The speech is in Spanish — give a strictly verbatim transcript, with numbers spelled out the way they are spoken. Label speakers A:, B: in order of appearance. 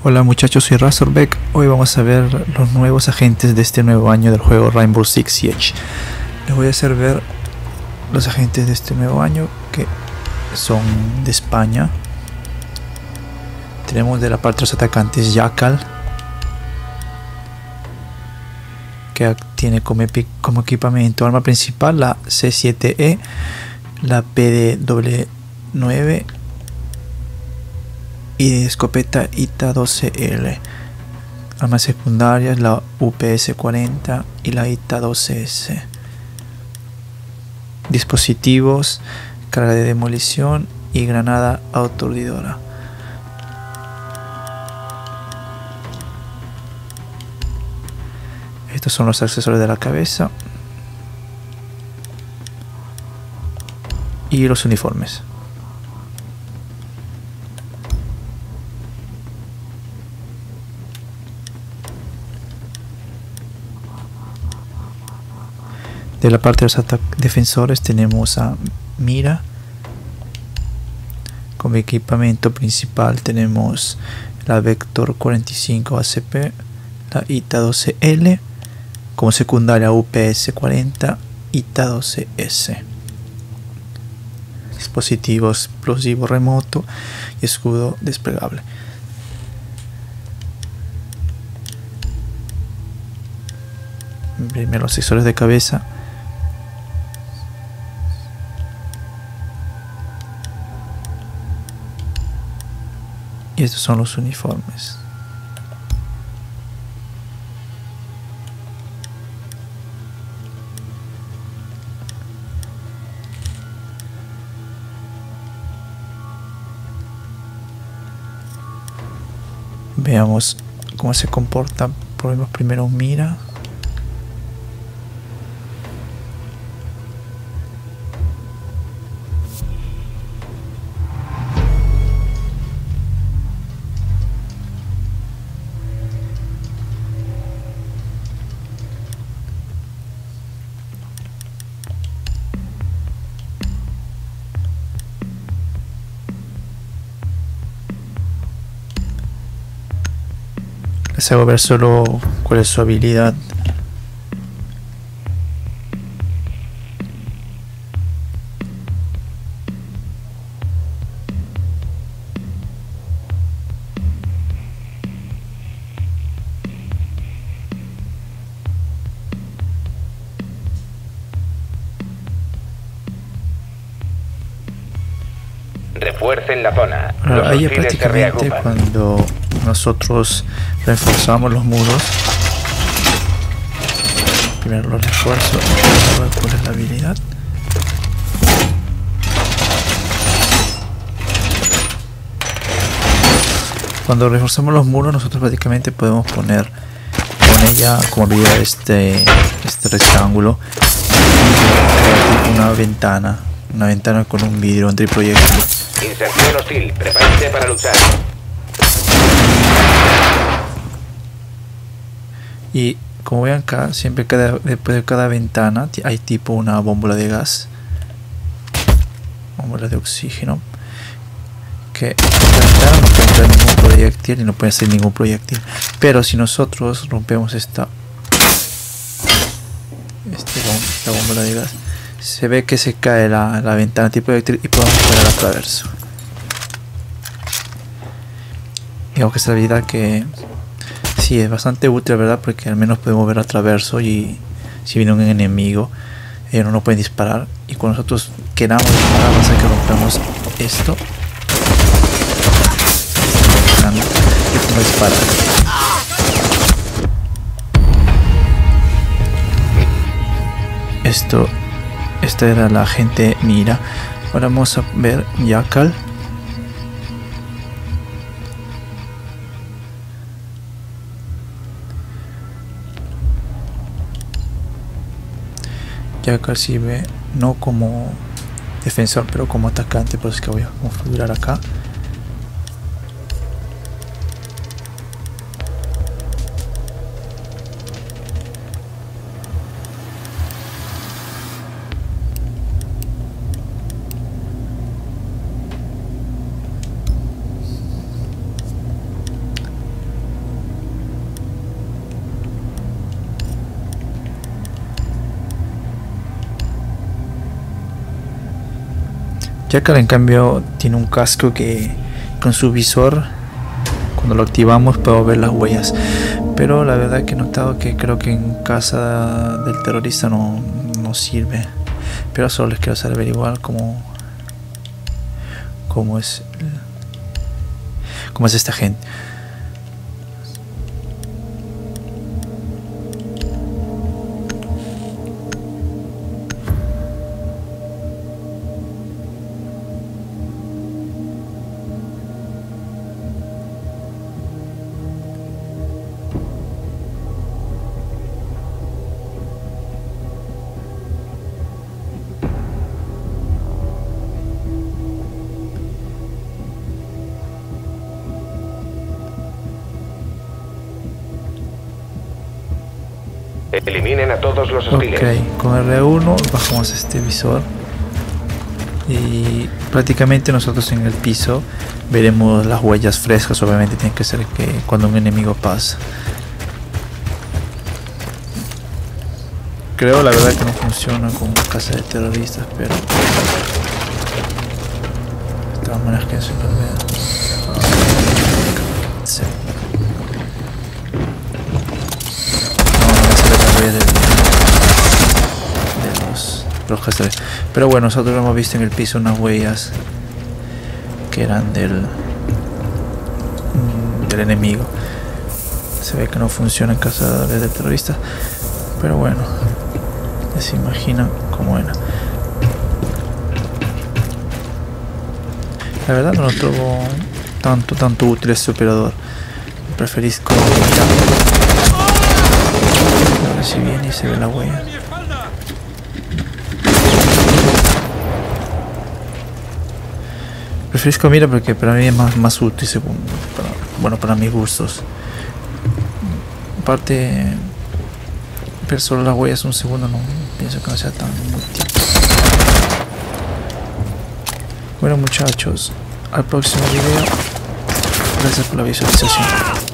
A: Hola muchachos, soy Razorback. Hoy vamos a ver los nuevos agentes de este nuevo año del juego Rainbow Six Siege. Les voy a hacer ver los agentes de este nuevo año, que son de España. Tenemos de la parte de los atacantes Jackal, que tiene como, epi como equipamiento arma principal la C siete E, la P D W nueve y escopeta I T A doce L. Armas secundarias la U P S cuarenta y la I T A doce S. Dispositivos, carga de demolición y granada aturdidora. Estos son los accesorios de la cabeza y los uniformes. De la parte de los defensores tenemos a Mira. Como equipamiento principal tenemos la Vector cuarenta y cinco A C P, la I T A doce L. Como secundaria U P S cuarenta, I T A doce S. Dispositivos explosivo remoto y escudo desplegable. Primero los accesorios de cabeza. Y estos son los uniformes. Veamos cómo se comporta. Probemos primero Mira. Les hago ver solo cuál es su habilidad.
B: Refuercen la zona.
A: Ahora, ahí prácticamente cuando nosotros reforzamos los muros, primero los refuerzo, a ver cuál es la habilidad. Cuando reforzamos los muros, nosotros prácticamente podemos poner con ella como habilidad este, este rectángulo, una ventana, una ventana con un vidrio entre proyectiles.
B: Inserción hostil, prepárate para luchar.
A: Y como ven acá, siempre cada, después de cada ventana hay tipo una bomba de gas, bomba de oxígeno, que esta ventana no puede entrar ningún proyectil y no puede ser ningún proyectil. Pero si nosotros rompemos esta, este, esta bomba de gas, se ve que se cae la, la ventana tipo proyectil y podemos poner a traverso. Digamos que esta habilidad que sí es bastante útil, ¿verdad? Porque al menos podemos ver a traverso y si viene un enemigo, ellos no nos pueden disparar. Y cuando nosotros queramos disparar, vamos a hacer que rompamos esto. Y podemos disparar. Esto, esta era la gente Mira. Ahora vamos a ver Jackal. Jackal sirve no como defensor pero como atacante, por eso es que voy a configurar acá. Jackal en cambio tiene un casco que con su visor, cuando lo activamos puedo ver las huellas, pero la verdad que he notado que creo que en casa del terrorista no, no sirve, pero solo les quiero saber igual cómo, cómo es cómo es esta gente.
B: Eliminen a todos los hostiles.
A: Ok, con R uno bajamos este visor y prácticamente nosotros en el piso veremos las huellas frescas. Obviamente tiene que ser que cuando un enemigo pasa. Creo la verdad que no funciona con casa de terroristas, pero de todas maneras que se lo vea. Sí. De, de los, los castores. Pero bueno, nosotros hemos visto en el piso unas huellas que eran del del enemigo. Se ve que no funciona en cazadores de terroristas, pero bueno, ya se imaginan cómo era. La verdad no lo tuvo tanto tanto útil este operador. Preferís como si viene y se ve la huella. Prefiero con mira porque para mí es más, más útil según para, bueno para mis gustos. Aparte ver solo las huellas un segundo no pienso que no sea tan útil. Bueno muchachos, al próximo video. Gracias por la visualización.